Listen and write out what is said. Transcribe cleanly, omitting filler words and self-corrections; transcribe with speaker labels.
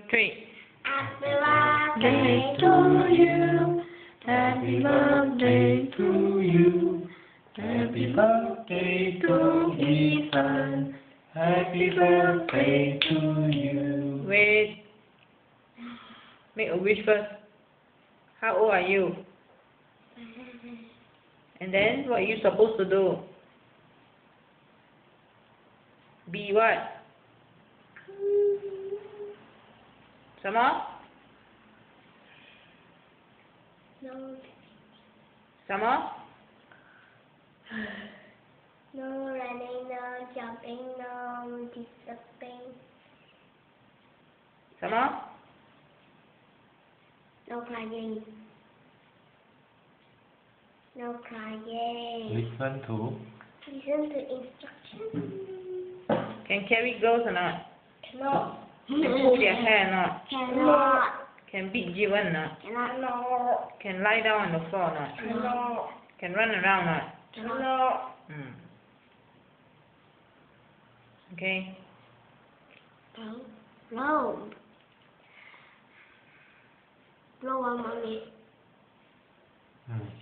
Speaker 1: 3.
Speaker 2: Happy birthday to you. Happy birthday to you. Happy birthday to Iason. Happy birthday to you.
Speaker 1: Wait. Make a wish first. How old are you? And then what are you supposed to do? Be what? Some more?
Speaker 2: No,
Speaker 1: Some more?
Speaker 2: no running, no jumping, no disturbing,
Speaker 1: Some more?
Speaker 2: no crying. No crying.
Speaker 3: Listen to.
Speaker 2: Listen to instructions.
Speaker 1: Can carry girls or not?
Speaker 2: Cannot.
Speaker 1: Can pull their hair or not?
Speaker 2: Cannot.
Speaker 1: Can beat you or not?
Speaker 2: Cannot. No.
Speaker 1: Can lie down on the floor or not?
Speaker 2: Cannot.
Speaker 1: Can run around or not?
Speaker 2: Cannot.
Speaker 1: Okay.
Speaker 2: Blow. Blow on mommy.